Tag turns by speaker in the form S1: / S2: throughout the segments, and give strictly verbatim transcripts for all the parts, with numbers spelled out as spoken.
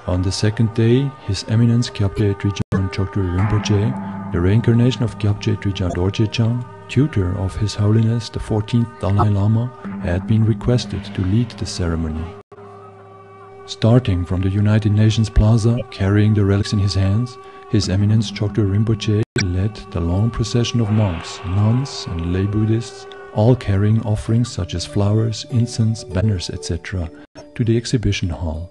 S1: On the second day, His Eminence Kyabje Trijang Chocktrul Rinpoche, the reincarnation of Kyabje Trijang Dorje Chang, tutor of His Holiness the fourteenth Dalai Lama, had been requested to lead the ceremony. Starting from the United Nations Plaza, carrying the relics in his hands, His Eminence Chocktrul Rinpoche led the long procession of monks, nuns and lay Buddhists, all carrying offerings such as flowers, incense, banners, et cetera, to the exhibition hall.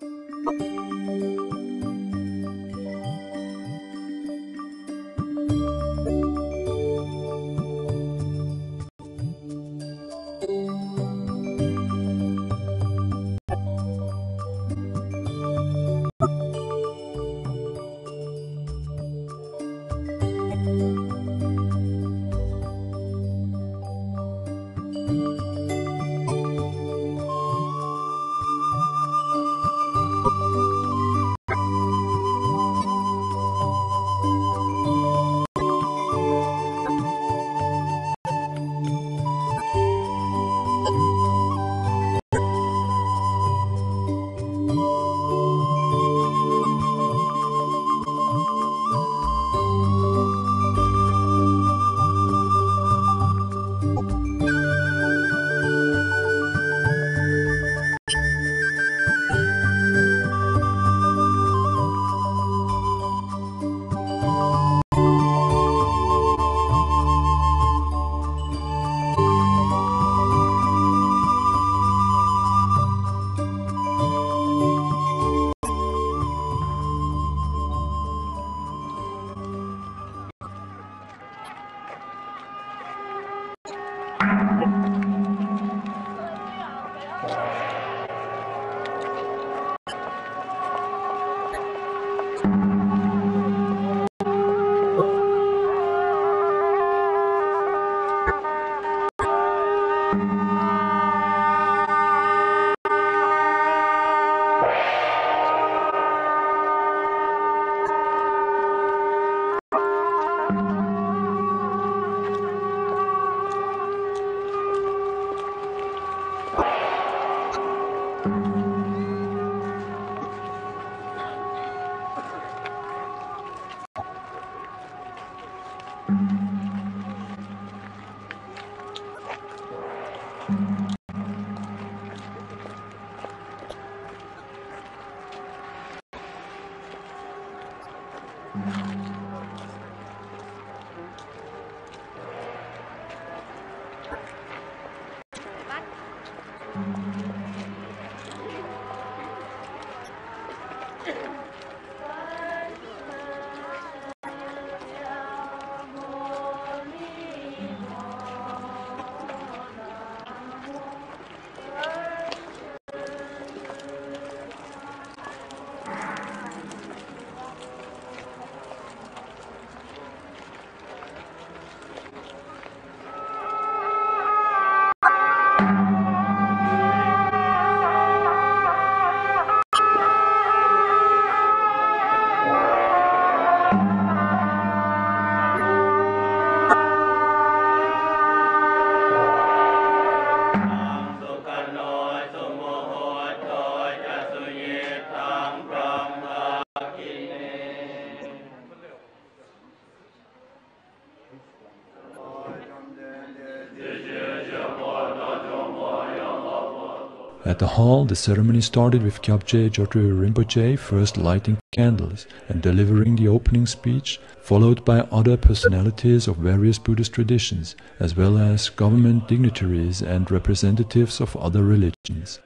S1: At the hall, the ceremony started with Kyabje Chocktrul Rinpoche first lighting candles and delivering the opening speech, followed by other personalities of various Buddhist traditions, as well as government dignitaries and representatives of other religions.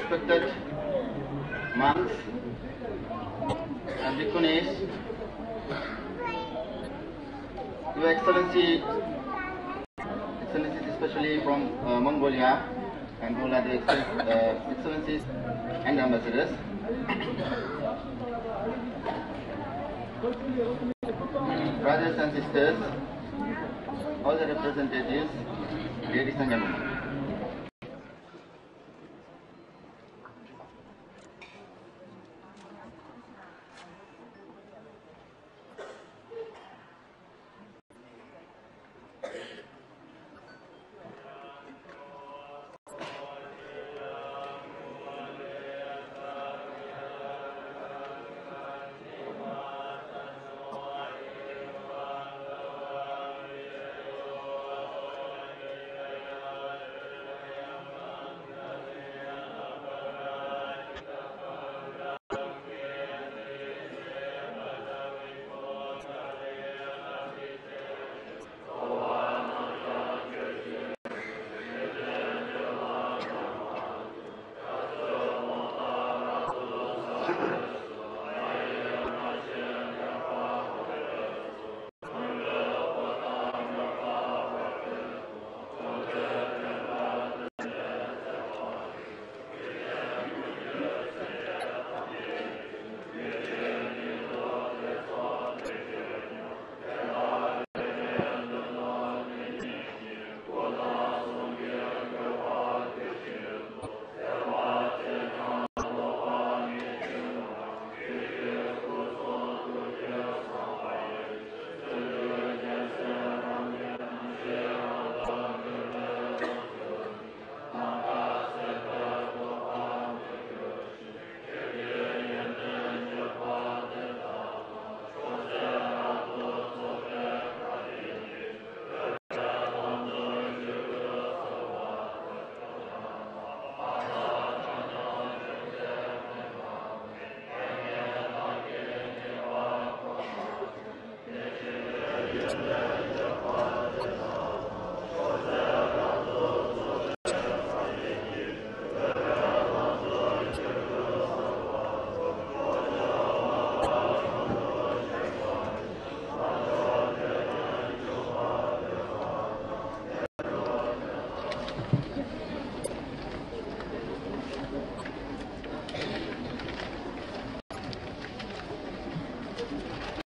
S2: respected monks and bhikkhunis, Your Excellency, Excellencies especially from uh, Mongolia, and all other excel uh, Excellencies and ambassadors, brothers and sisters, all the representatives, ladies and gentlemen.